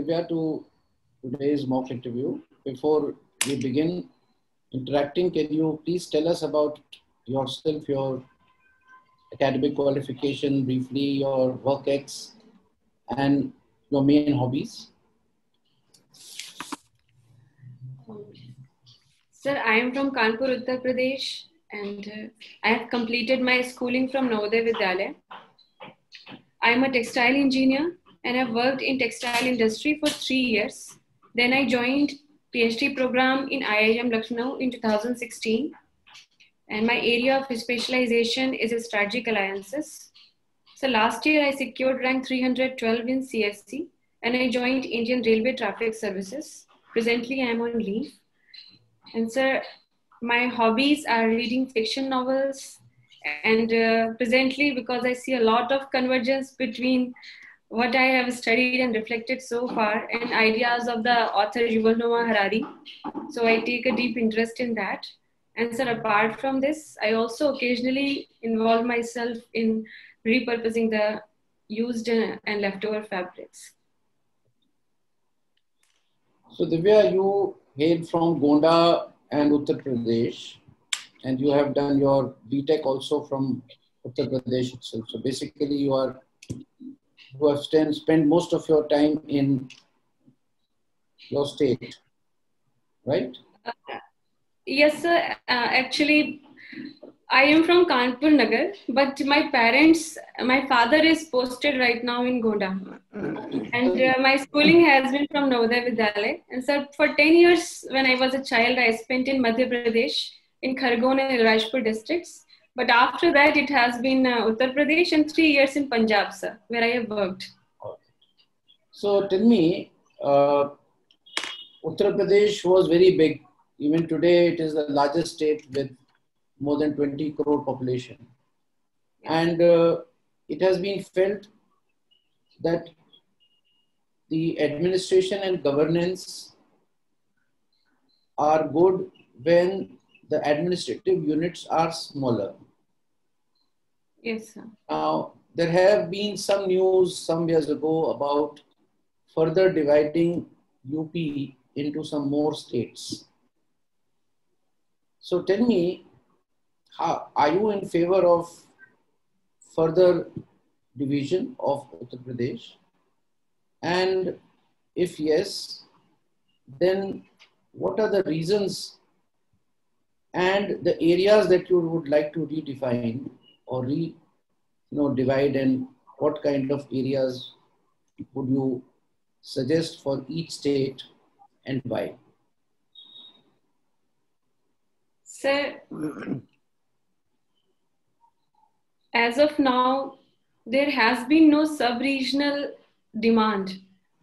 Divya to today's mock interview. Before we begin interacting, can you please tell us about yourself, your academic qualification, briefly, your work ex, and your main hobbies? Sir, I am from Kanpur, Uttar Pradesh, and I have completed my schooling from Navodaya Vidyalaya. I am a textile engineer and have worked in textile industry for 3 years. Then I joined PhD program in IIM Lucknow in 2016. And my area of specialization is strategic alliances. So last year I secured rank 312 in CSC and I joined Indian Railway Traffic Services. Presently I am on leave. And sir, my hobbies are reading fiction novels, and presently, because I see a lot of convergence between what I have studied and reflected so far and ideas of the author Yuval Noah Harari. So I take a deep interest in that. And sir, apart from this, I also occasionally involve myself in repurposing the used and leftover fabrics. So Divya, you hail from Gonda and Uttar Pradesh, and you have done your BTech also from Uttar Pradesh itself. So basically you have spent most of your time in your state, right? Yes, sir. Actually, I am from Kanpur Nagar, but my father is posted right now in Gonda. And my schooling has been from Navodaya Vidyalaya. And so for 10 years, when I was a child, I spent in Madhya Pradesh, in Khargone and Rajpur districts. But after that, it has been Uttar Pradesh and 3 years in Punjab, sir, where I have worked. So tell me, Uttar Pradesh was very big. Even today, it is the largest state with more than 20 crore population. And it has been felt that the administration and governance are good when the administrative units are smaller. Yes, sir. Now, there have been some news some years ago about further dividing UP into some more states. So tell me, are you in favor of further division of Uttar Pradesh? And if yes, then what are the reasons and the areas that you would like to redefine or divide, and what kind of areas would you suggest for each state and why? Sir, as of now, there has been no sub-regional demand.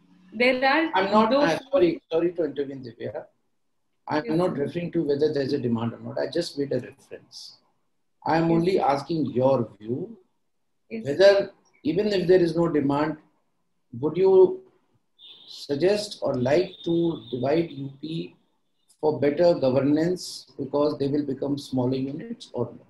Sorry to intervene, Divya. I'm not referring to whether there's a demand or not. I just made a reference. I'm only asking your view, whether even if there is no demand, would you suggest or like to divide UP for better governance because they will become smaller units or not?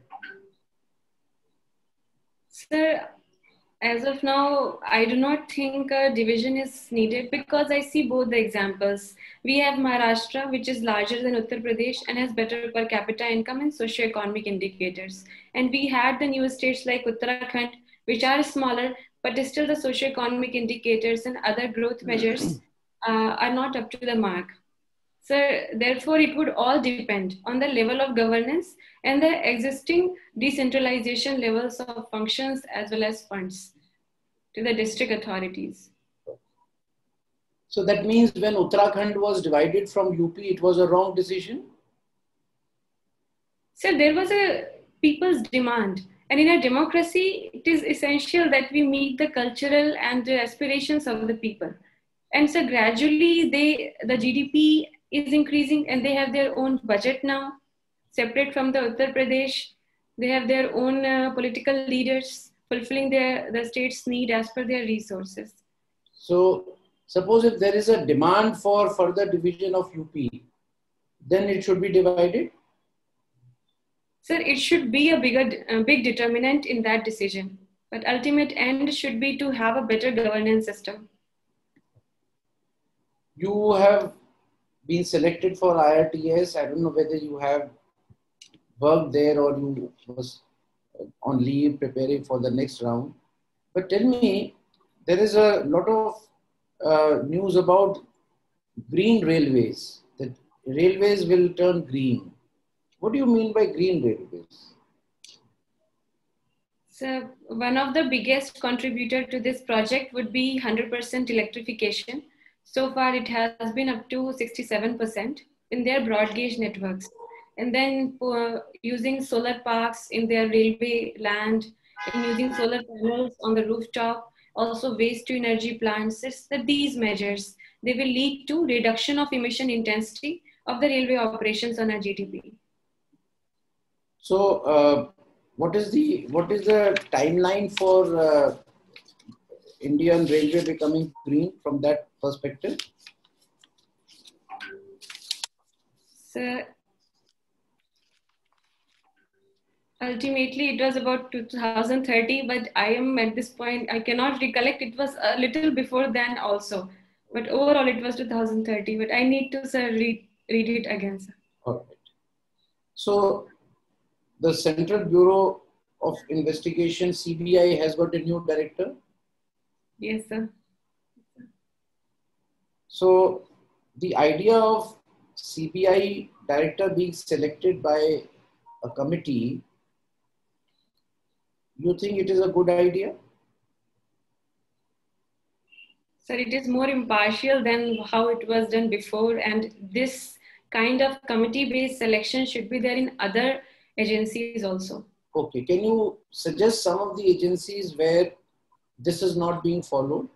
Sir, as of now, I do not think a division is needed because I see both the examples. We have Maharashtra, which is larger than Uttar Pradesh and has better per capita income and socio-economic indicators. And we had the new states like Uttarakhand, which are smaller, but still the socio-economic indicators and other growth measures are not up to the mark. So therefore, it would all depend on the level of governance and the existing decentralization levels of functions as well as funds to the district authorities. So that means when Uttarakhand was divided from UP, it was a wrong decision? So there was a people's demand. And in a democracy, it is essential that we meet the cultural and the aspirations of the people. And so gradually, the GDP is increasing and they have their own budget now, separate from the Uttar Pradesh. They have their own political leaders fulfilling the state's need as per their resources. So suppose if there is a demand for further division of UP, then it should be divided? Sir, it should be a big determinant in that decision. But ultimate end should be to have a better governance system. You have been selected for IRTS. I don't know whether you have worked there or you was on leave preparing for the next round. But tell me, there is a lot of news about green railways, that railways will turn green. What do you mean by green railways? So one of the biggest contributor to this project would be 100% electrification. So far, it has been up to 67% in their broad gauge networks. And then using solar parks in their railway land and using solar panels on the rooftop, also waste to energy plants, it's that these measures, they will lead to reduction of emission intensity of the railway operations on our GDP. So, what is the timeline for Indian Railway becoming green from that perspective? So ultimately, it was about 2030, but I am at this point, I cannot recollect. It was a little before then also, but overall it was 2030. But I need to read it again, sir. All right. So, the Central Bureau of Investigation (CBI) has got a new director. Yes, sir. So, the idea of CBI director being selected by a committee, you think it is a good idea? Sir, it is more impartial than how it was done before, and this kind of committee-based selection should be there in other agencies also. Okay, can you suggest some of the agencies where this is not being followed?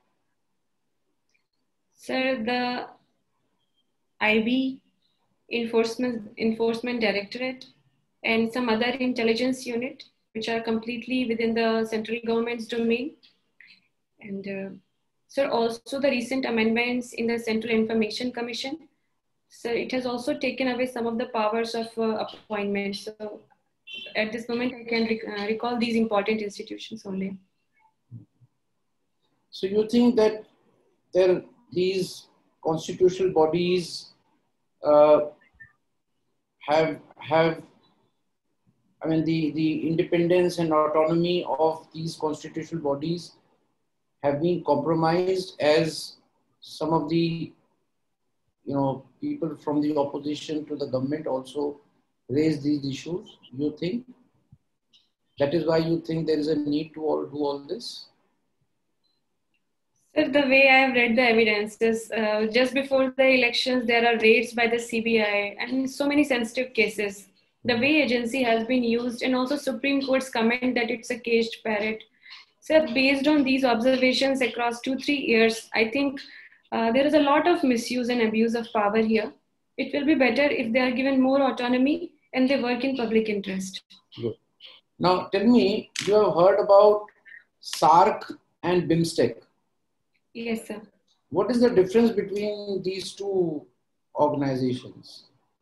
Sir, the IB, Enforcement Directorate, and some other intelligence unit, which are completely within the central government's domain. And sir, also the recent amendments in the Central Information Commission. So it has also taken away some of the powers of appointment. So at this moment, I can recall these important institutions only. So you think that these constitutional bodies have I mean the independence and autonomy of these constitutional bodies have been compromised, as some of the people from the opposition to the government also raise these issues? You think that is why you think there is a need to do all this? Sir, the way I have read the evidences, just before the elections, there are raids by the CBI and so many sensitive cases. The way agency has been used, and also Supreme Court's comment that it's a caged parrot. So based on these observations across 2-3 years, I think there is a lot of misuse and abuse of power here. It will be better if they are given more autonomy and they work in public interest. Good. Now tell me, you have heard about SAARC and BIMSTEC? Yes, sir. What is the difference between these two organizations?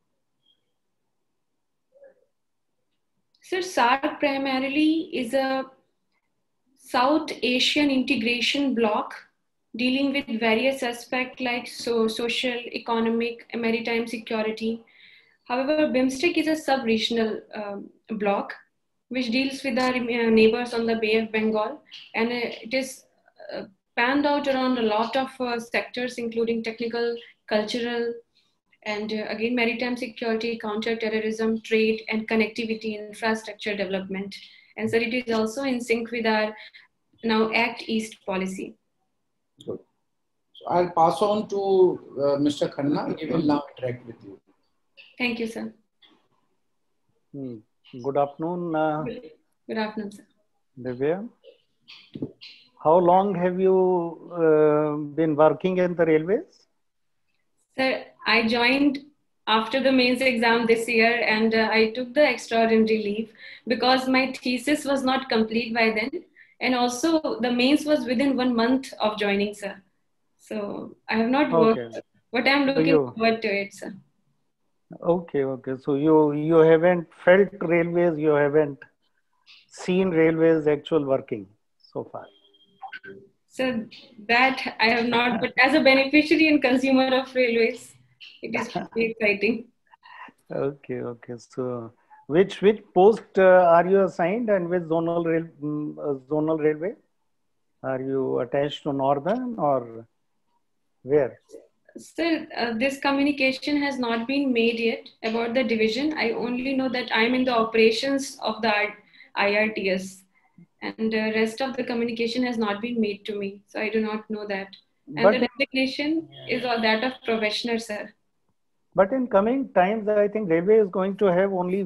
Sir, SAARC primarily is a South Asian integration bloc dealing with various aspects like social, economic, and maritime security. However, BIMSTEC is a sub-regional bloc which deals with our neighbors on the Bay of Bengal, and it is panned out around a lot of sectors, including technical, cultural, and again, maritime security, counter-terrorism, trade, and connectivity infrastructure development. And so it is also in sync with our now Act East policy. Good. So I'll pass on to Mr. Khanna. He will now interact with you. Thank you, sir. Good afternoon. Good afternoon, sir. Divya. How long have you been working in the railways? Sir, I joined after the mains exam this year, and I took the extraordinary leave because my thesis was not complete by then. And also the mains was within 1 month of joining, sir. So I have not worked, but I'm looking forward to it, sir. Okay. So you haven't felt railways, you haven't seen railways actual working so far? So that I have not, but as a beneficiary and consumer of railways, it is pretty exciting. Okay, okay. So, which post are you assigned, and which zonal railway? Are you attached to Northern or where? Still, this communication has not been made yet about the division. I only know that I'm in the operations of the IRTS, and the rest of the communication has not been made to me. So I do not know that. And the But designation is all that of professional, sir. but in coming times, I think railway is going to have only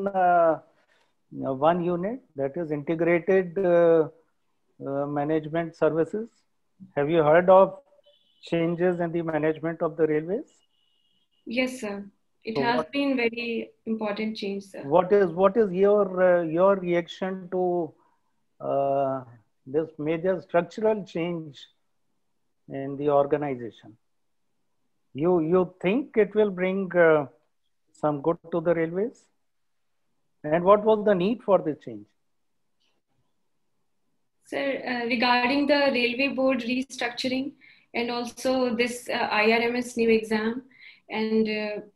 one unit, that is integrated management services. Have you heard of changes in the management of the railways? Yes, sir. It So has been very important change, sir. what is your reaction to this major structural change in the organization? You think it will bring some good to the railways? And what was the need for the change? Sir, regarding the railway board restructuring and also this IRMS new exam, and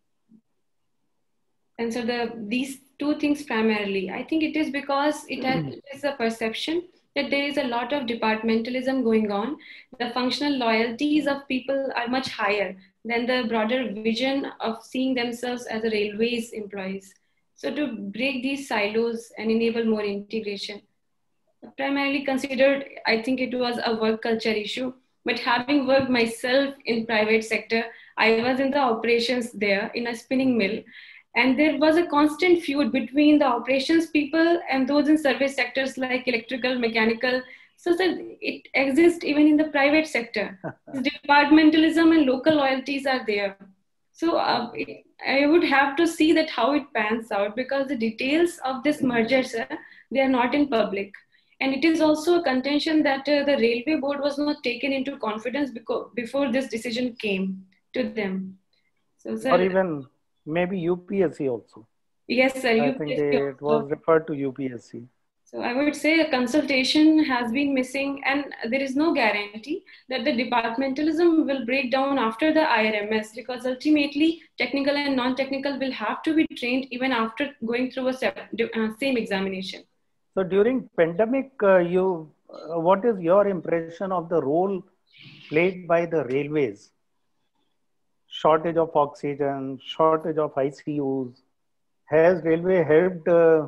so these two things primarily, I think it is because it is a perception that there is a lot of departmentalism going on. The functional loyalties of people are much higher than the broader vision of seeing themselves as a railways employees. So to break these silos and enable more integration, primarily considered, I think it was a work culture issue. But having worked myself in private sector, I was in the operations there in a spinning mill, and there was a constant feud between the operations people and those in service sectors like electrical, mechanical. So that it exists even in the private sector. Departmentalism and local loyalties are there. So I would have to see that how it pans out, because the details of this merger, sir, they are not in public. And it is also a contention that the railway board was not taken into confidence before this decision came to them. So, Or sir, even maybe UPSC also. yes, sir, I think it also. was referred to UPSC. So I would say a consultation has been missing, and there is no guarantee that the departmentalism will break down after the IRMS, because ultimately technical and non-technical will have to be trained even after going through a same examination. So during pandemic, what is your impression of the role played by the railways? Shortage of oxygen, shortage of ICUs. Has railway helped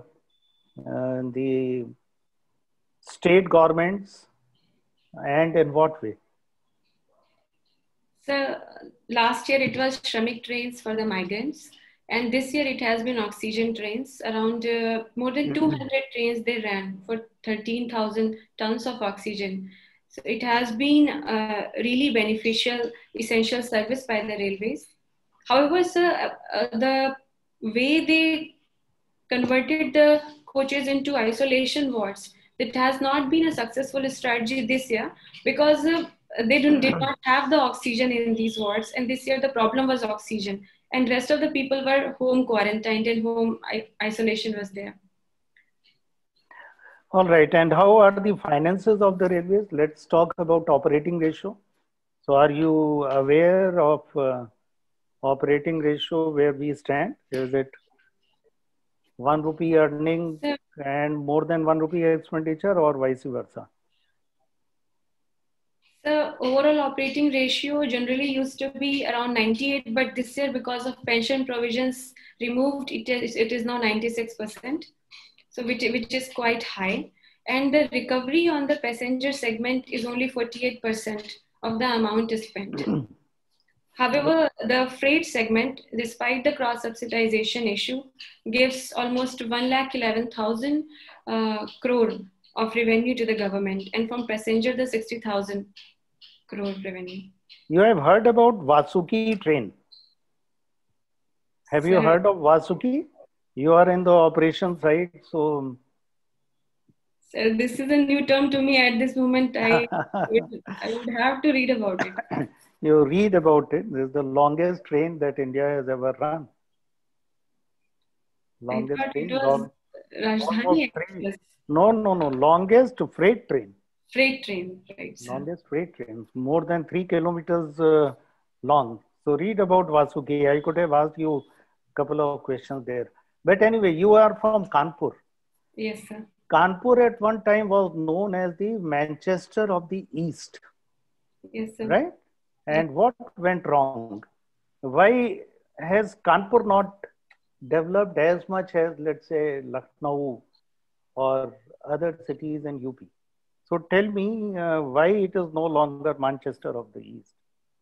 the state governments, and in what way? So last year it was Shramik trains for the migrants, and this year it has been oxygen trains. Around more than 200 trains they ran for 13,000 tons of oxygen. So it has been really beneficial, essential service by the railways. However, sir, the way they converted the coaches into isolation wards, it has not been a successful strategy this year, because they did not have the oxygen in these wards, and this year the problem was oxygen, and rest of the people were home quarantined and home isolation was there. All right, and how are the finances of the railways? Let's talk about operating ratio. So are you aware of operating ratio where we stand? Is it 1 rupee earning and more than 1 rupee expenditure, or vice versa? The overall operating ratio generally used to be around 98, but this year, because of pension provisions removed, it is now 96%, so which is quite high. And the recovery on the passenger segment is only 48% of the amount is spent. However, the freight segment, despite the cross-subsidization issue, gives almost 1,11,000 crore of revenue to the government, and from passenger, the 60,000 crore revenue. You have heard about Vasuki train. Have you heard of Vasuki? You are in the operation side, so... So this is a new term to me at this moment. I would have to read about it. You read about it. This is the longest train that India has ever run. Longest train. It was Rajdhani Express. No. Longest freight train. Freight train, right, sir? Not just freight trains, more than 3 kilometers long. So read about Vasuki. I could have asked you a couple of questions there. But anyway, you are from Kanpur. Yes, sir. Kanpur at one time was known as the Manchester of the East. Yes, sir. Right? And what went wrong? Why has Kanpur not developed as much as, let's say, Lucknow or other cities in UP? So tell me why it is no longer Manchester of the East.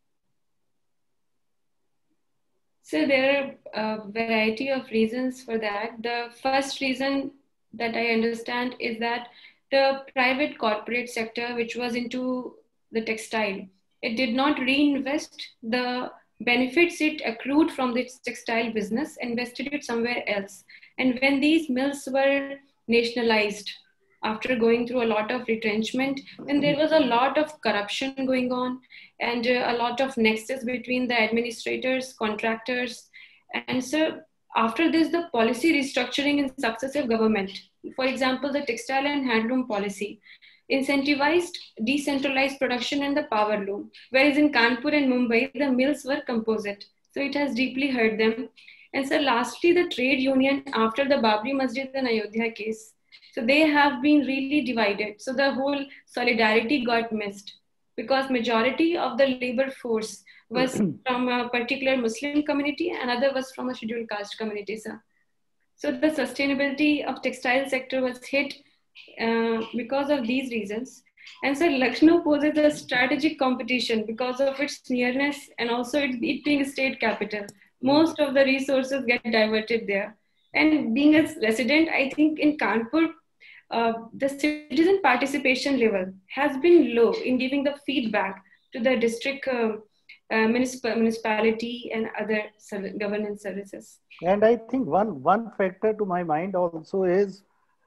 So there are a variety of reasons for that. The first reason that I understand is that the private corporate sector, which was into the textile, it did not reinvest the benefits it accrued from this textile business, invested it somewhere else. And when these mills were nationalized, after going through a lot of retrenchment, then there was a lot of corruption going on and a lot of nexus between the administrators, contractors. And so after this, the policy restructuring in successive government, for example, the textile and handloom policy, incentivized decentralized production and the power loom. Whereas in Kanpur and Mumbai, the mills were composite. So it has deeply hurt them. And so lastly, the trade union after the Babri Masjid and Ayodhya case. So they have been really divided. So the whole solidarity got missed because majority of the labor force was from a particular Muslim community, another was from a scheduled caste community, sir. So the sustainability of textile sector was hit because of these reasons. And so Lucknow poses a strategic competition because of its nearness and also it being a state capital. Most of the resources get diverted there. And being a resident, I think in Kanpur, the citizen participation level has been low in giving the feedback to the district municipality and other governance services. And I think one factor to my mind also is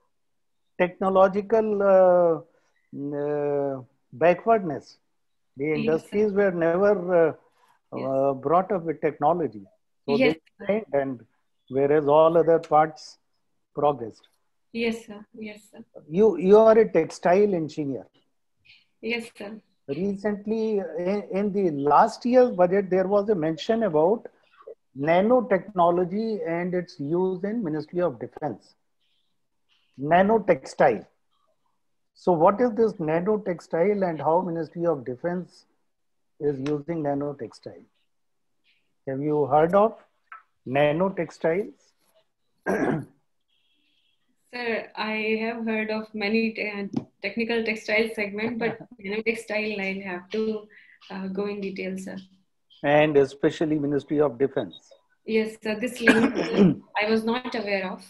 technological backwardness. The industries were never brought up with technology. So they trained, and whereas all other parts progressed. Yes, sir. Yes, sir. You are a textile engineer. Yes, sir. Recently, in the last year's budget, there was a mention about nanotechnology and its use in Ministry of Defense. Nanotextile. So what is this nanotextile and how Ministry of Defense is using nanotextile? Have you heard of nanotextiles? Sir, I have heard of many technical textile segment, but nanotextile, I'll have to go in detail, sir. And especially Ministry of Defense. Yes, sir. This link I was not aware of.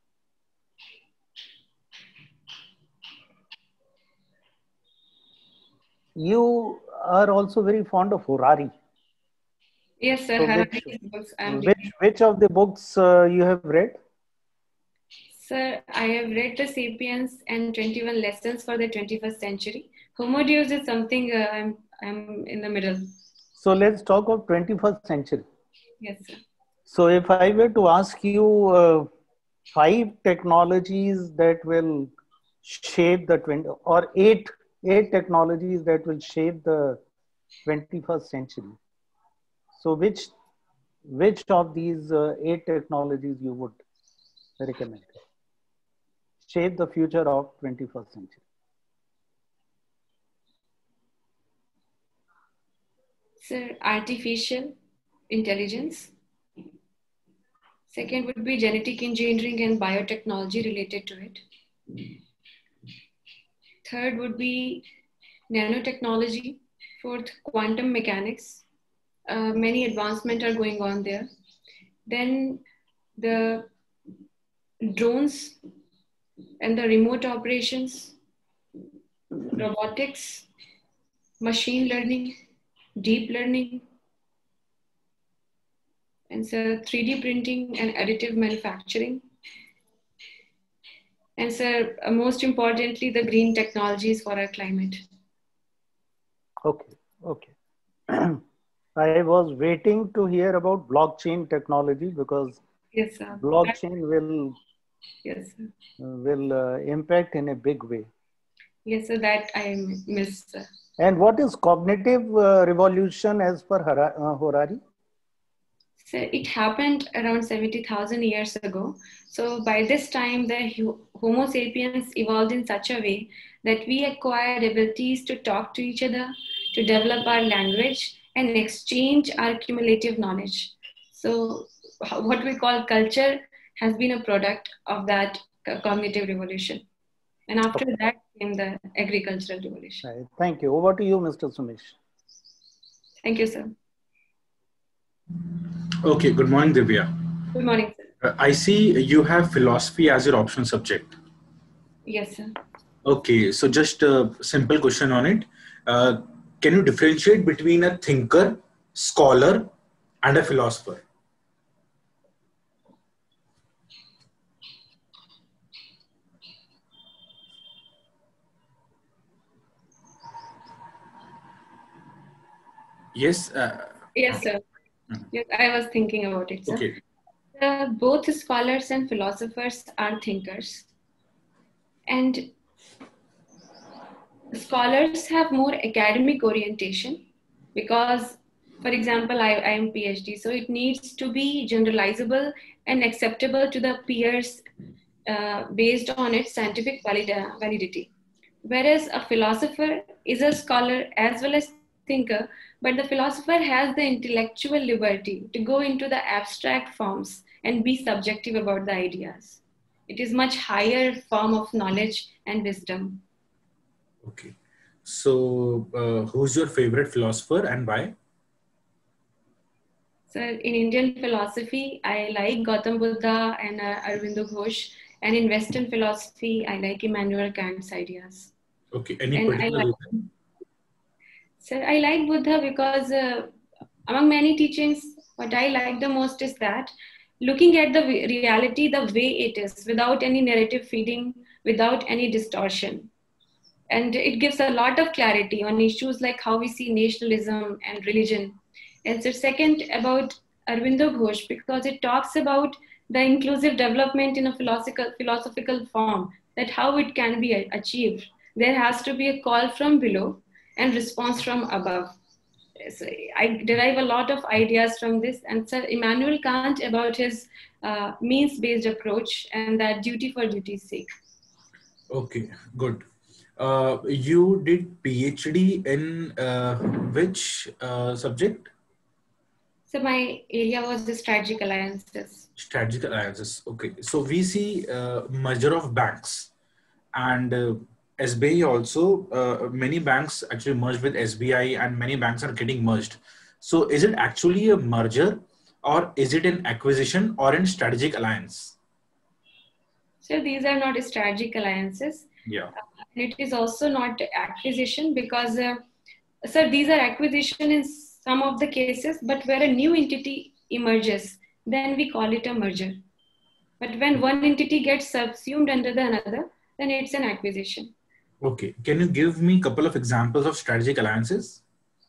You are also very fond of Harari. Yes, sir. So which of the books you have read? Sir, I have read The Sapiens and 21 Lessons for the 21st Century. Homo Deus is something I'm in the middle. So let's talk of 21st century. Yes, sir. So if I were to ask you 5 technologies that will shape the eight technologies that will shape the 21st century. So which of these 8 technologies you would recommend? Shape the future of 21st century. Sir, artificial intelligence. Second would be genetic engineering and biotechnology related to it. Third would be nanotechnology. Fourth, quantum mechanics. Many advancements are going on there. Then the drones and the remote operations, robotics, machine learning, deep learning, and so 3D printing and additive manufacturing. And sir, most importantly, the green technologies for our climate. Okay, okay. I was waiting to hear about blockchain technology because yes, sir. Blockchain will yes, sir. Will impact in a big way. Yes, so that I miss. And what is cognitive revolution as per Harari? So it happened around 70,000 years ago. So by this time, the Homo sapiens evolved in such a way that we acquired abilities to talk to each other, to develop our language, and exchange our cumulative knowledge. So what we call culture has been a product of that cognitive revolution. And after that came the agricultural revolution. Right. Thank you. Over to you, Mr. Sumesh. Thank you, sir. Okay, good morning, Divya. Good morning, sir. I see you have philosophy as your optional subject. Yes, sir. Okay, so just a simple question on it. Can you differentiate between a thinker, scholar, and a philosopher? Yes. Yes, sir. Yes, I was thinking about it, sir. Okay. Both scholars and philosophers are thinkers. And scholars have more academic orientation because, for example, I am PhD, so it needs to be generalizable and acceptable to the peers based on its scientific validity. Whereas a philosopher is a scholar as well as thinker, but the philosopher has the intellectual liberty to go into the abstract forms and be subjective about the ideas. It is much higher form of knowledge and wisdom. Okay. So, who's your favorite philosopher and why? So in Indian philosophy, I like Gautam Buddha and Aurobindo Ghosh. And in Western philosophy, I like Immanuel Kant's ideas. Okay. Any and particular reason? Sir, I like Buddha because among many teachings, what I like the most is that looking at the reality the way it is, without any narrative feeding, without any distortion. And it gives a lot of clarity on issues like how we see nationalism and religion. And so second, about Aurobindo Ghosh, because it talks about the inclusive development in a philosophical form, that how it can be achieved. There has to be a call from below and response from above. So I derive a lot of ideas from this. And Sir Immanuel Kant about his means-based approach and that duty for duty's sake. Okay, good. You did PhD in which subject? So my area was the strategic alliances. Strategic alliances. Okay. So we see merger of banks and SBI also, many banks actually merged with SBI and many banks are getting merged. So is it actually a merger or is it an acquisition or an strategic alliance? So these are not strategic alliances. Yeah. It is also not acquisition because, sir, these are acquisition in some of the cases, but where a new entity emerges, then we call it a merger. But when one entity gets subsumed under the another, then it's an acquisition. Okay. Can you give me a couple of examples of strategic alliances?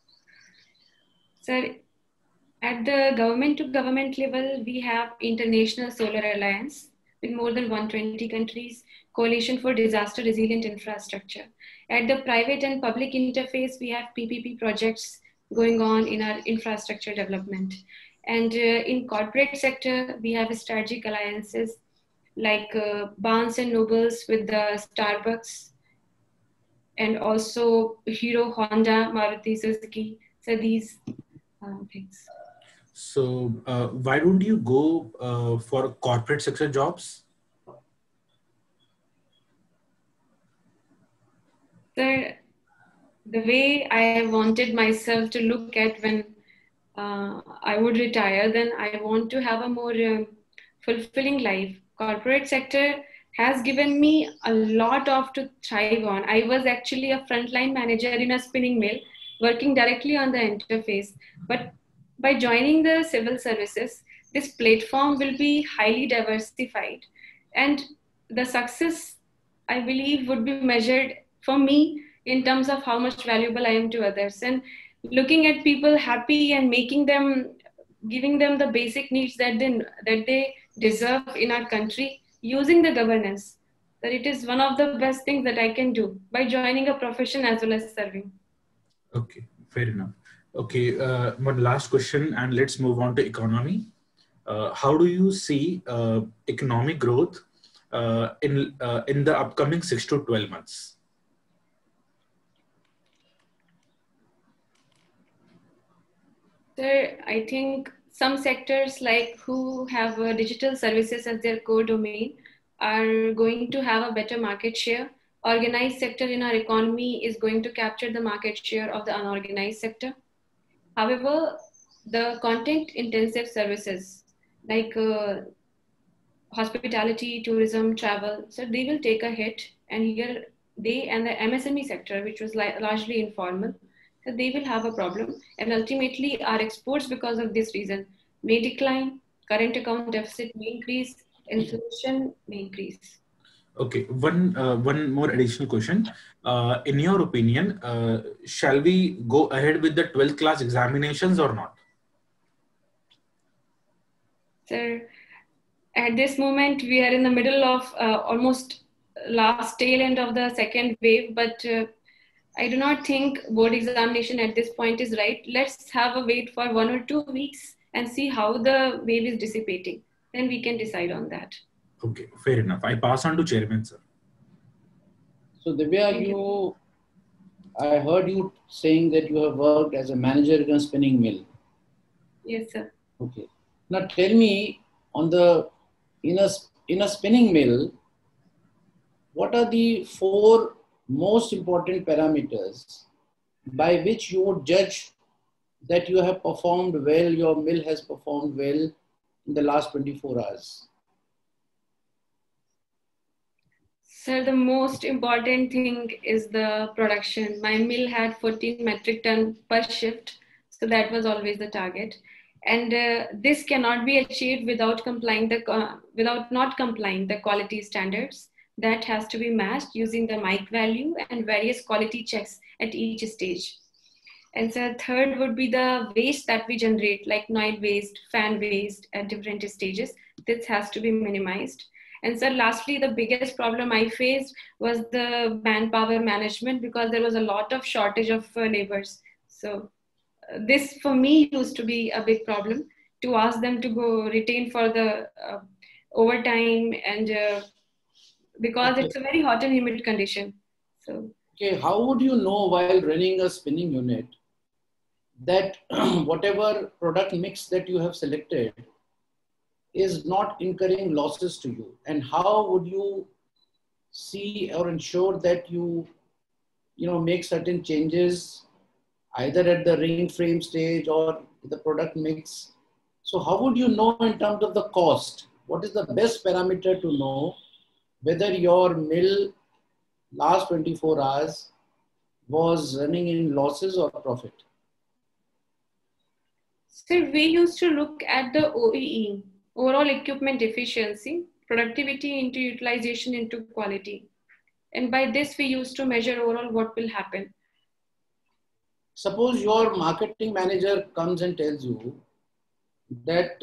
Sir, at the government to government level, we have International Solar Alliance with more than 120 countries, Coalition for Disaster Resilient Infrastructure. At the private and public interface, we have PPP projects going on in our infrastructure development. And in corporate sector, we have strategic alliances like Barnes and Nobles with the Starbucks and also Hero, Honda, Maruti Suzuki. So these things. So why don't you go for corporate sector jobs? Sir, the way I wanted myself to look at when I would retire, then I want to have a more fulfilling life. Corporate sector has given me a lot of to thrive on. I was actually a frontline manager in a spinning mill, working directly on the interface. But by joining the civil services, this platform will be highly diversified. And the success, I believe, would be measured for me in terms of how much valuable I am to others. And looking at people happy and making them, giving them the basic needs that they deserve in our country, using the governance. that it is one of the best things that I can do by joining a profession as well as serving. Okay, fair enough. Okay, one last question, and let's move on to economy. How do you see economic growth in the upcoming 6 to 12 months? Sir, I think some sectors like who have digital services as their core domain are going to have a better market share. Organized sector in our economy is going to capture the market share of the unorganized sector. However, the content intensive services like hospitality, tourism, travel, so they will take a hit, and here they and the MSME sector, which was largely informal, so they will have a problem, and ultimately our exports because of this reason may decline, current account deficit may increase, inflation may increase. Okay, one more additional question. In your opinion, shall we go ahead with the 12th class examinations or not? Sir, at this moment, we are in the middle of almost last tail end of the second wave, but I do not think board examination at this point is right. Let's have a wait for 1 or 2 weeks and see how the wave is dissipating. Then we can decide on that. Okay, fair enough. I pass on to Chairman, sir. So Divya, I heard you saying that you have worked as a manager in a spinning mill. Yes, sir. Okay. Now tell me, in a spinning mill, what are the 4 most important parameters by which you would judge that you have performed well, your mill has performed well in the last 24 hours? Sir, the most important thing is the production. My mill had 14 metric ton per shift, so that was always the target. And this cannot be achieved without not complying the quality standards. That has to be matched using the mic value and various quality checks at each stage. And so third would be the waste that we generate, like noise waste, fan waste at different stages. This has to be minimized. And so lastly, the biggest problem I faced was the manpower management, because there was a lot of shortage of laborers. So this for me used to be a big problem, to ask them to go retain for the overtime, and because it's a very hot and humid condition. So okay, how would you know while running a spinning unit that whatever product mix that you have selected is not incurring losses to you? And how would you see or ensure that you make certain changes either at the ring frame stage or the product mix? So how would you know in terms of the cost? What is the best parameter to know whether your mill last 24 hours was running in losses or profit? So we used to look at the OEE, overall equipment efficiency, productivity into utilization into quality. And by this, we used to measure overall what will happen. Suppose your marketing manager comes and tells you that,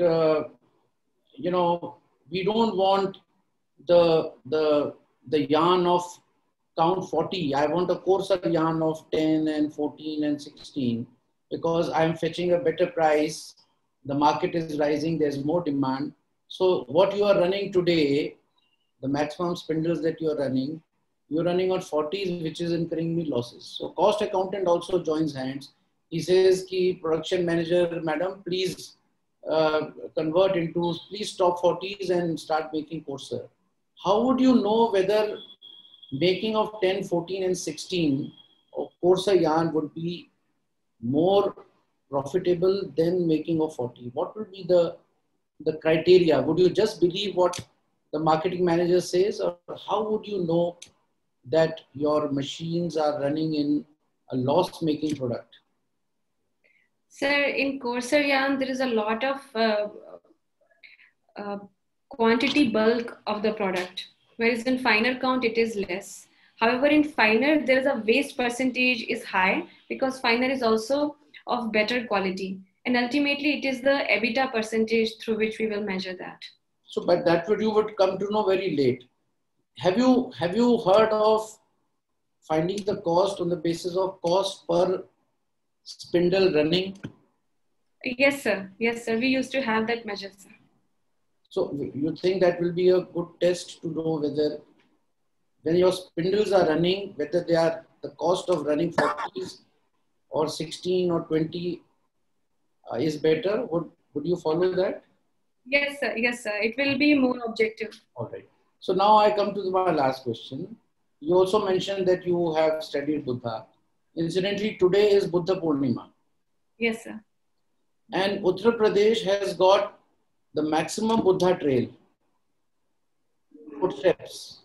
we don't want the yarn of count 40. I want a coarser yarn of 10 and 14 and 16 because I'm fetching a better price. The market is rising. There's more demand. So what you are running today, the maximum spindles that you're running on 40s, which is incurring me losses. So cost accountant also joins hands. He says, ki production manager, madam, please convert into, please stop 40s and start making coarser. How would you know whether making of 10, 14 and 16 of coarser yarn would be more profitable than making of 40? What would be the criteria? Would you just believe what the marketing manager says, or how would you know that your machines are running in a loss-making product? Sir, in coarser yarn, there is a lot of quantity bulk of the product, whereas in finer count, it is less. However, in finer, there is a waste percentage is high because finer is also of better quality. And ultimately, it is the EBITDA percentage through which we will measure that. So, but that you would come to know very late. have you heard of finding the cost on the basis of cost per spindle running? Yes, sir. Yes, sir. We used to have that measure, sir. So you think that will be a good test to know whether when your spindles are running, whether they are the cost of running 40s or 16 or 20 is better? Would you follow that? Yes, sir. Yes, sir. It will be more objective. All right. So now I come to my last question. You also mentioned that you have studied Buddha. Incidentally, today is Buddha Purnima. Yes, sir. And Uttar Pradesh has got the maximum Buddha trail, footsteps.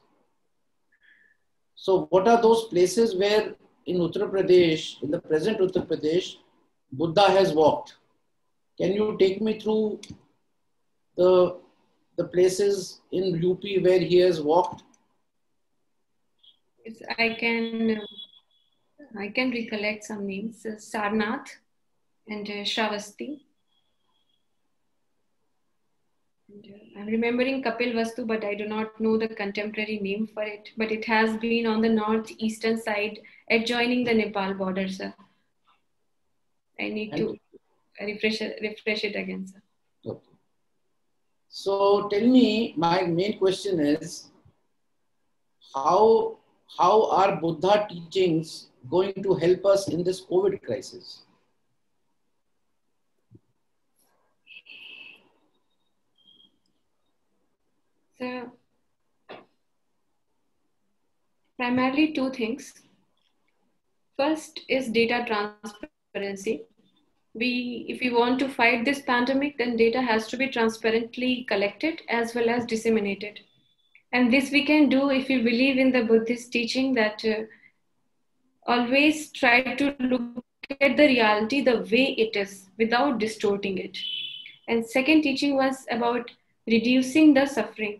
So what are those places where in Uttar Pradesh, in the present Uttar Pradesh, Buddha has walked? Can you take me through the places in UP where he has walked? Yes, I can recollect some names. Sarnath and Shravasti. And, I'm remembering Kapil Vastu, but I do not know the contemporary name for it. But it has been on the northeastern side, adjoining the Nepal border, sir. I need to refresh it again, sir. Okay. So tell me, my main question is, how are Buddha teachings going to help us in this COVID crisis? So, primarily two things. First is data transparency. If we want to fight this pandemic, then data has to be transparently collected as well as disseminated. And this we can do if we believe in the Buddhist teaching that always try to look at the reality the way it is without distorting it. And second teaching was about reducing the suffering.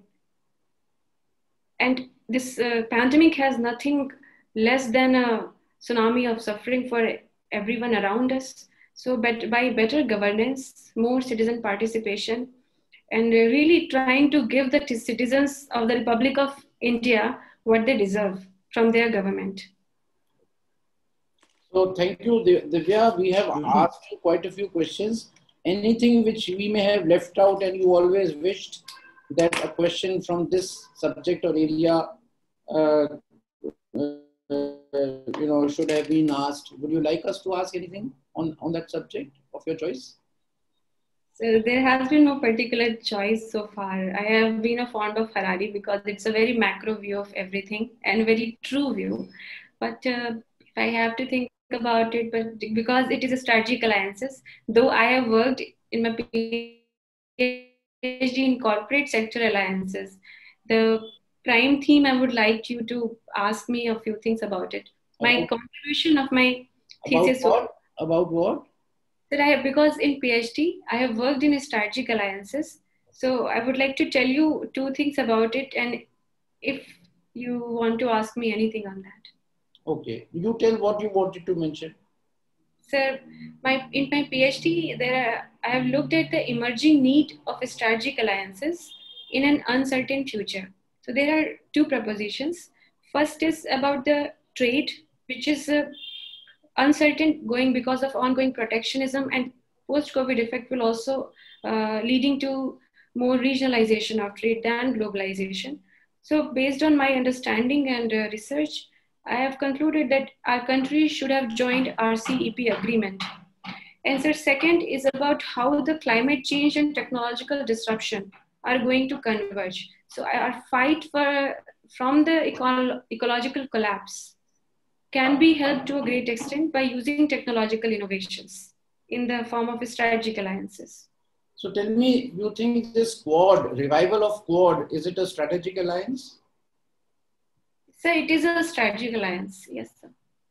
And this pandemic has nothing less than a tsunami of suffering for everyone around us. So by better governance, more citizen participation, and really trying to give the citizens of the Republic of India what they deserve from their government. So thank you, Divya. We have asked you quite a few questions. Anything which we may have left out and you always wished that a question from this subject or area should have been asked. Would you like us to ask anything on that subject of your choice? So there has been no particular choice so far. I have been a fond of Harari because it's a very macro view of everything and very true view. But if I have to think about it, but because it is a strategic alliances, though I have worked in my PhD in corporate sector alliances, the prime theme I would like you to ask me a few things about it. My contribution of my thesis. About what? That because in PhD, I have worked in strategic alliances. So I would like to tell you two things about it. And if you want to ask me anything on that. Okay. You tell what you wanted to mention. Sir, in my PhD, I have looked at the emerging need of strategic alliances in an uncertain future. So there are two propositions. First is about the trade, which is uncertain going because of ongoing protectionism, and post-COVID effect will also leading to more regionalization of trade than globalization. So based on my understanding and research, I have concluded that our country should have joined RCEP agreement. And so second is about how the climate change and technological disruption are going to converge. So our fight from the ecological collapse can be helped to a great extent by using technological innovations in the form of strategic alliances. So tell me, you think this Quad, revival of Quad, is it a strategic alliance? So it is a strategic alliance, yes, sir.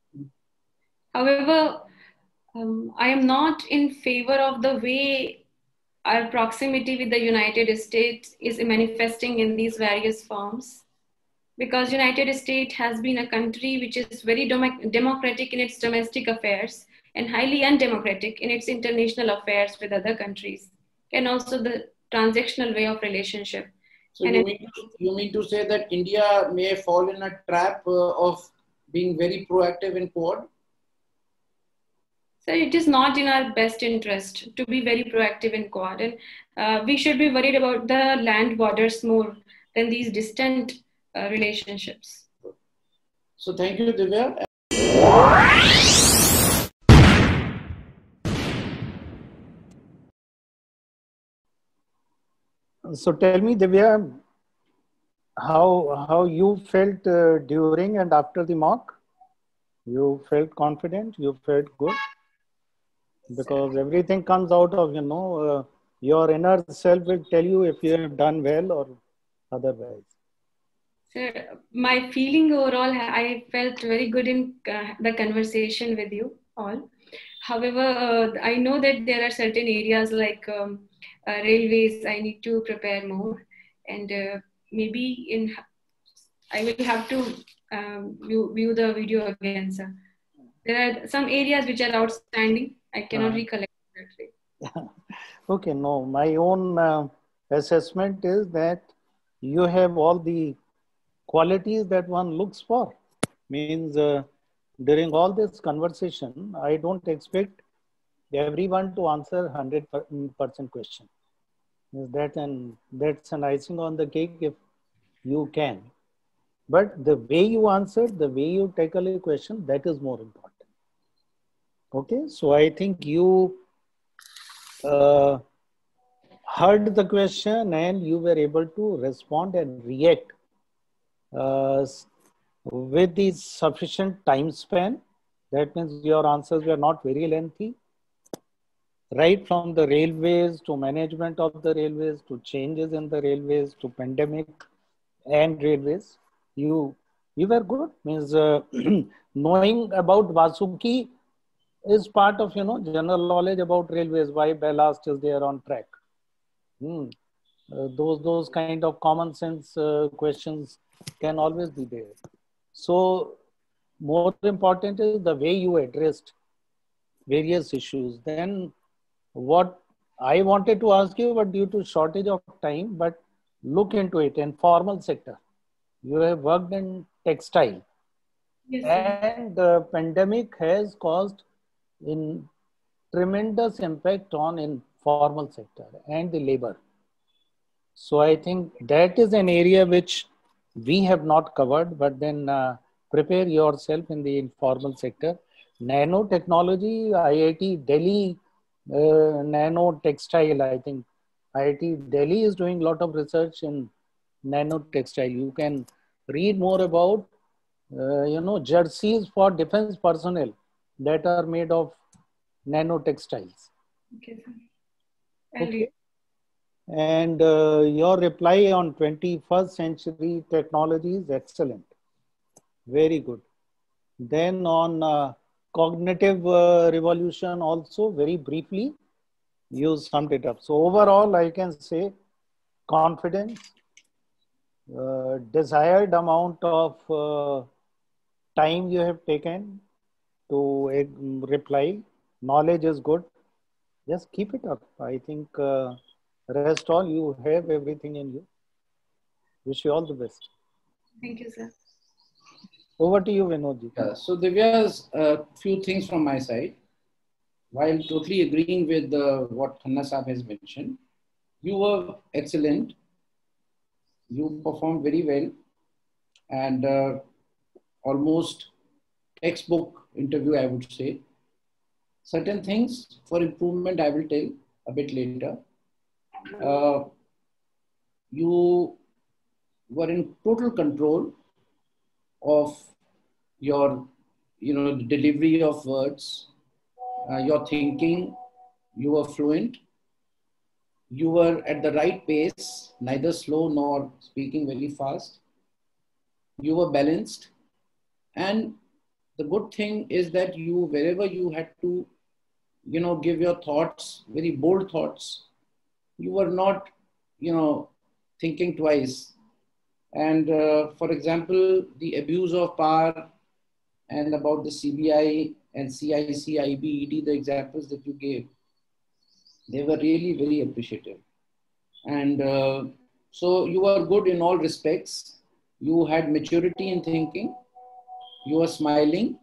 However, I am not in favor of the way our proximity with the United States is manifesting in these various forms. Because United States has been a country which is very democratic in its domestic affairs and highly undemocratic in its international affairs with other countries, and also the transactional way of relationship. So you mean to say that India may fall in a trap of being very proactive in Quad? So it is not in our best interest to be very proactive in Quad, and we should be worried about the land borders more than these distant relationships. So thank you, Divya. So tell me, Divya, how you felt during and after the mock? You felt confident? You felt good? Because everything comes out of, your inner self will tell you if you have done well or otherwise. So my feeling overall, I felt very good in the conversation with you all. However, I know that there are certain areas like railways I need to prepare more, and maybe I will have to view the video again, sir. There are some areas which are outstanding. I cannot recollect that. Okay, no, my own assessment is that you have all the qualities that one looks for. Means during all this conversation, I don't expect everyone to answer 100% question. That's an icing on the cake if you can. But the way you answer, the way you tackle a question, that is more important. Okay, so I think you heard the question and you were able to respond and react with the sufficient time span. That means your answers were not very lengthy. Right from the railways to management of the railways to changes in the railways to pandemic and railways, you were good. Means knowing about Vasuki is part of general knowledge about railways. Why ballast is there on track? Those kind of common sense questions can always be there. So more important is the way you addressed various issues. Then what I wanted to ask you, but due to shortage of time, but look into it in formal sector. You have worked in textile. Yes, and the pandemic has caused in tremendous impact on informal sector and the labor. So I think that is an area which we have not covered, but then prepare yourself in the informal sector. Nanotechnology, IIT Delhi, nano textile, I think IIT Delhi is doing a lot of research in nanotextile. You can read more about, jerseys for defense personnel that are made of nanotextiles. Okay, sir. Okay. And your reply on 21st century technology is excellent. Very good. Then on cognitive revolution also, very briefly, you summed it up. So overall, I can say confidence, desired amount of time you have taken to reply, knowledge is good. Just keep it up. I think rest all, you have everything in you. Wish you all the best. Thank you, sir. Over to you, Vinodji. So Divya's few things from my side. While totally agreeing with what Khanna Saab has mentioned, you were excellent. You performed very well, and almost textbook interview, I would say. Certain things for improvement, I will tell a bit later. You were in total control of your, the delivery of words, your thinking. You were fluent. You were at the right pace, neither slow nor speaking very fast. You were balanced. And the good thing is that you, wherever you had to, give your thoughts, very bold thoughts, you were not, thinking twice. And for example, the abuse of power and about the CBI and CIC, IB, ED, the examples that you gave, they were really very appreciative. And So you were good in all respects. You had maturity in thinking. You were smiling,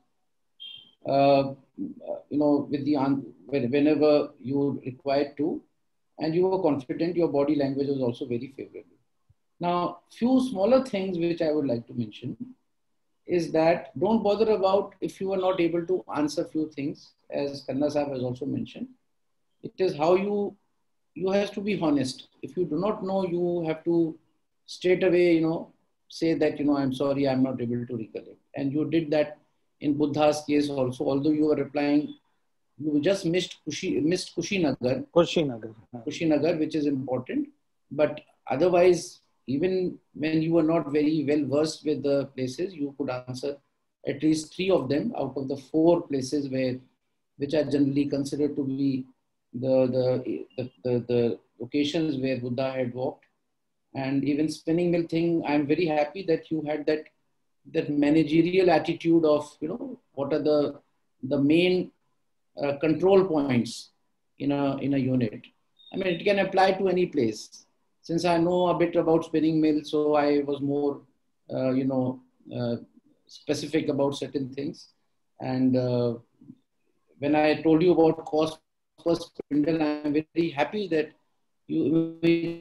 with whenever you required to, and you were confident. Your body language was also very favorable. Now, few smaller things which I would like to mention is that don't bother about if you are not able to answer few things, as Khanna Sahab has also mentioned. It is how you have to be honest. If you do not know, you have to straight away, say that, I'm sorry, I'm not able to recollect. And you did that in Buddha's case also, although you were replying, you just missed Kushinagar, which is important. But otherwise, even when you were not very well versed with the places, you could answer at least 3 of them out of the 4 places which are generally considered to be the locations where Buddha had walked. And even spinning mill thing, I'm very happy that you had that managerial attitude of, what are the main control points in a unit. I mean, it can apply to any place. Since I know a bit about spinning mill, so I was more, specific about certain things. And when I told you about cost per spindle, I'm very happy that you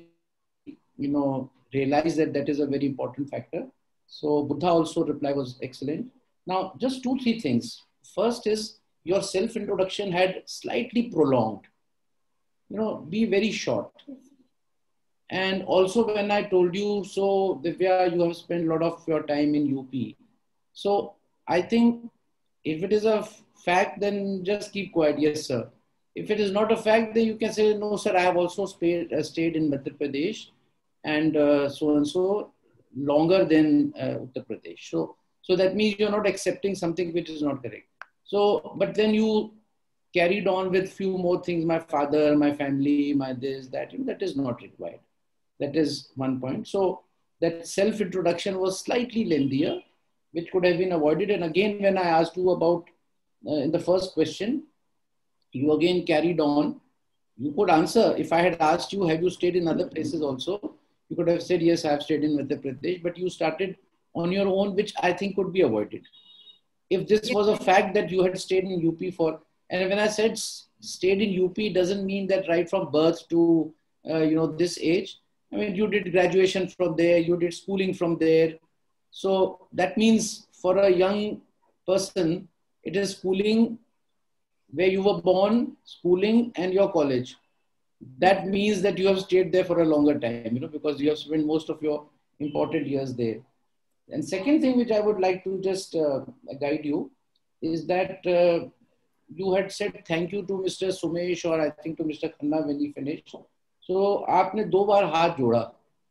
realize that is a very important factor. So Buddha also reply was excellent. Now, just 2-3 things. First is your self-introduction had slightly prolonged. Be very short. And also when I told you, so Divya, you have spent a lot of your time in UP. So I think if it is a fact, then just keep quiet. Yes, sir. If it is not a fact, then you can say, no, sir, I have also stayed in Madhya Pradesh and so longer than Uttar Pradesh. So that means you're not accepting something which is not correct. So, but then you carried on with few more things, my father, my family, my this, that, that is not required. That is one point. So that self-introduction was slightly lengthier, which could have been avoided. And again, when I asked you about in the first question, you again carried on. You could answer. If I had asked you, have you stayed in other places also? You could have said, yes, I have stayed in Madhya Pradesh, but you started on your own, which I think could be avoided. If this was a fact that you had stayed in UP for, and when I said stayed in UP, doesn't mean that right from birth to, this age. I mean, you did graduation from there, you did schooling from there. So that means for a young person, it is schooling where you were born, schooling and your college. That means that you have stayed there for a longer time, because you have spent most of your important years there. And second thing which I would like to just guide you is that you had said thank you to Mr. Sumesh or I think to Mr. Khanna when he finished. So आपने 2 बार हाथ जोड़ा,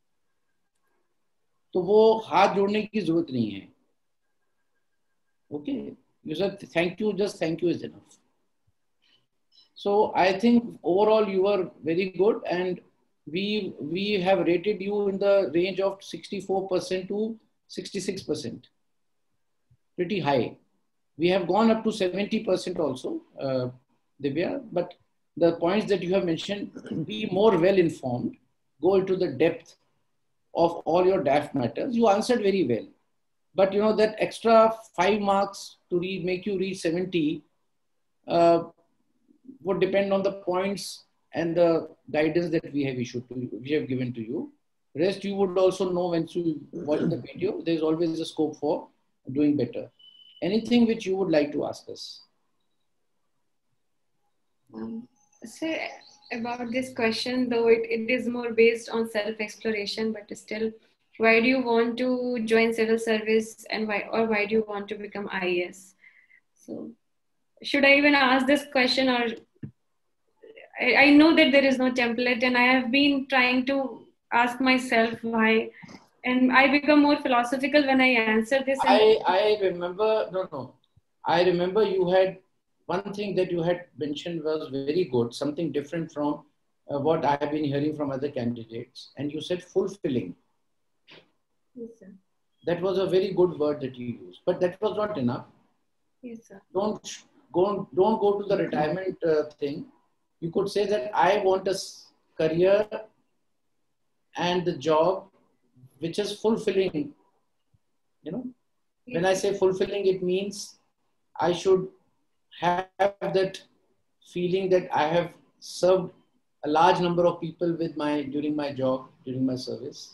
तो वो हाथ जोड़ने की जरूरत नहीं है. Okay, you said thank you, just thank you is enough. So I think overall you were very good, and we have rated you in the range of 64% to 66%. Pretty high. We have gone up to 70% also, Divya, but the points that you have mentioned, be more well informed, go into the depth of all your DAF matters. You answered very well. But that extra 5 marks to make you reach 70 would depend on the points and the guidance that we have issued to you, we have given to you. Rest you would also know when you watch the video. There's always a scope for doing better. Anything which you would like to ask us? Sir, about this question, though it is more based on self-exploration, but still, why do you want to join civil service, and why do you want to become IAS? So, should I even ask this question, or I know that there is no template, and I have been trying to ask myself why, and I become more philosophical when I answer this. I remember, no. I remember you had, one thing that you had mentioned was very good, something different from what I have been hearing from other candidates. And you said fulfilling. Yes, sir. That was a very good word that you used, but that was not enough. Yes, sir. Don't go to the retirement thing. You could say that I want a career and the job which is fulfilling. You know, when I say fulfilling, it means I should have that feeling that I have served a large number of people with during my job, during my service.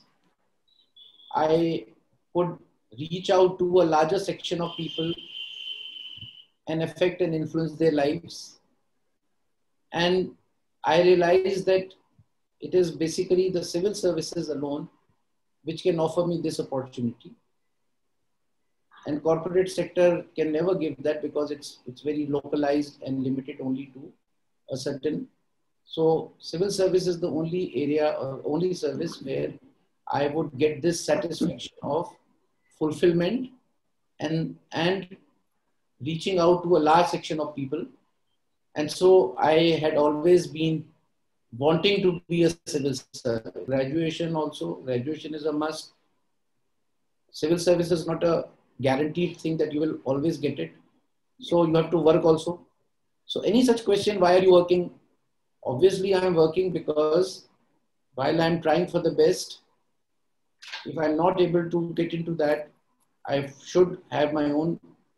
I could reach out to a larger section of people and affect and influence their lives. And I realized that it is basically the civil services alone which can offer me this opportunity. And corporate sector can never give that because it's very localized and limited only to a certain. So civil service is the only area or only service where I would get this satisfaction of fulfillment and reaching out to a large section of people. And so I had always been wanting to be a civil servant. Graduation is a must. Civil service is not a guaranteed thing that you will always get it. So you have to work also. So any such question, why are you working? Obviously, I'm working because while I'm trying for the best, if I'm not able to get into that, I should have my own,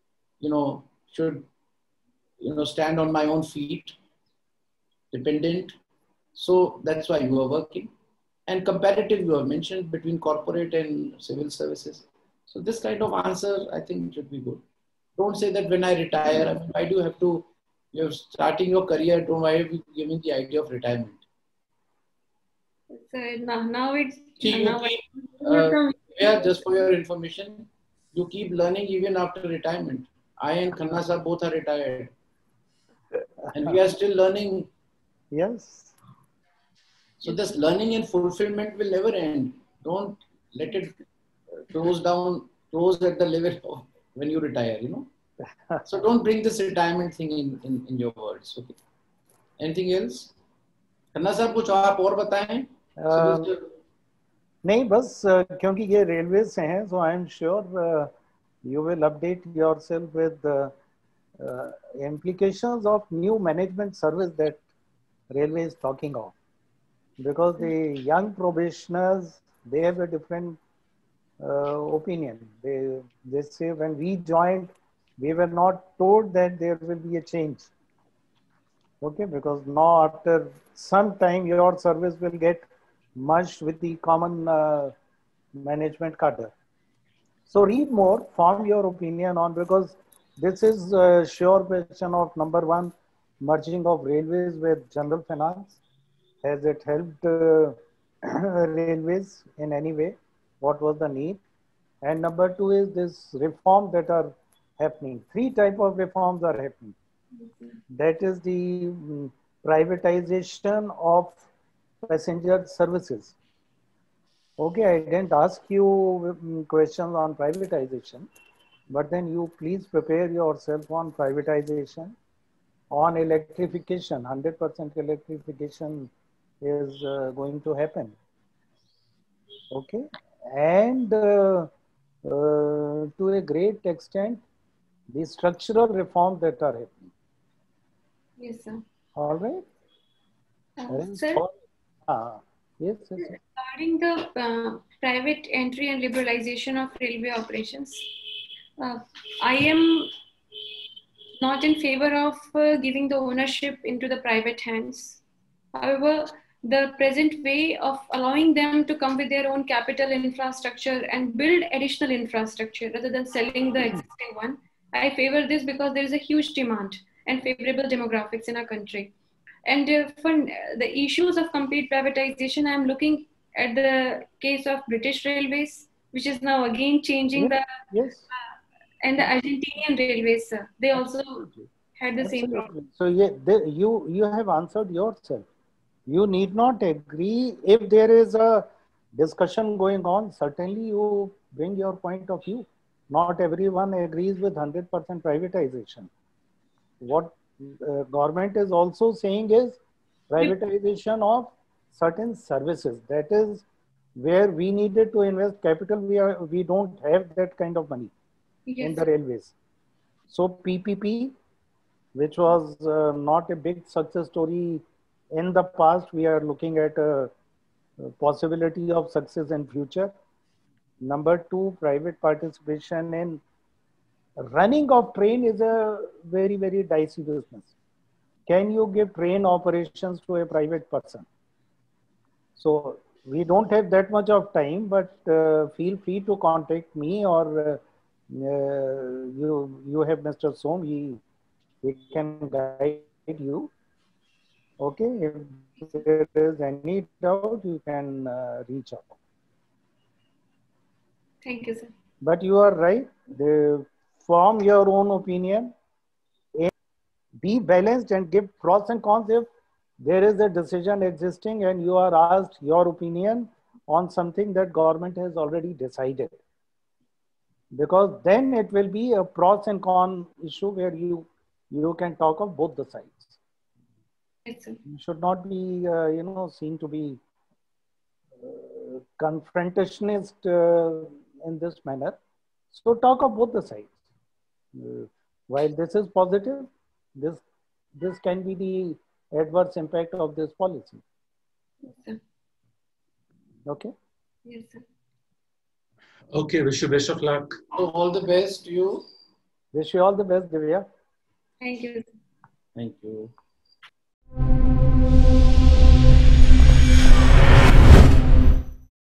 stand on my own feet, dependent. So that's why you are working. And comparative, you have mentioned between corporate and civil services. So this kind of answer, I think should be good. Don't say that when I retire, I mean, why do you have to, you're starting your career, why have you given the idea of retirement? So now it's... Just for your information, you keep learning even after retirement. I and Khanna sir both are retired. And we are still learning. Yes. So this learning and fulfillment will never end. Don't let it close at the level of when you retire, So don't bring this retirement thing in your words. Okay. Anything else? Khanna sir, कुछ आप और बताएं? नहीं बस क्योंकि ये railway से हैं, so I am sure you will update yourself with the implications of new management service that railway is talking of, because the young probationers, they have a different opinion. They say when we joined, we were not told that there will be a change. Okay, because now after some time your service will get merged with the common management cadre. So read more, form your opinion on, because this is a sure question of number one, merging of railways with general finance. Has it helped railways in any way? What was the need? And number two is this reform that are happening. Three types of reforms are happening. That is the privatization of passenger services. Okay, I didn't ask you questions on privatization, but then you please prepare yourself on privatization, on electrification. 100% electrification is going to happen. Okay, and to a great extent, the structural reforms that are happening. Yes, sir. All right. Sir, yes. regarding the private entry and liberalization of railway operations, I am not in favor of giving the ownership into the private hands. However, the present way of allowing them to come with their own capital infrastructure and build additional infrastructure rather than selling the existing one, I favor this because there is a huge demand and favorable demographics in our country. And for the issues of complete privatization, I'm looking at the case of British Railways, which is now again changing and the Argentinian Railways, they also had the same problem. So you have answered yourself. You need not agree. If there is a discussion going on, certainly you bring your point of view. Not everyone agrees with 100% privatization. What government is also saying is privatization of certain services. That is where we needed to invest capital. We don't have that kind of money in the railways. So PPP, which was not a big success story in the past, we are looking at a possibility of success in future. Number two, private participation in running of train is a very, very dicey business. Can you give train operations to a private person? So we don't have that much of time, but feel free to contact me, or you have Mr. Som, he can guide you. Okay, if there is any doubt, you can reach out. Thank you, sir. But you are right. Form your own opinion. Be balanced and give pros and cons. If there is a decision existing and you are asked your opinion on something that government has already decided, because then it will be a pros and con issue where you can talk of both the sides. Yes, sir. You should not be seen to be confrontationist in this manner. So talk of both the sides. While this is positive, this can be the adverse impact of this policy. Yes, sir. Okay. Yes, sir. Okay, wish you best of luck. So all the best to you. Wish you all the best, Divya. Thank you. Thank you.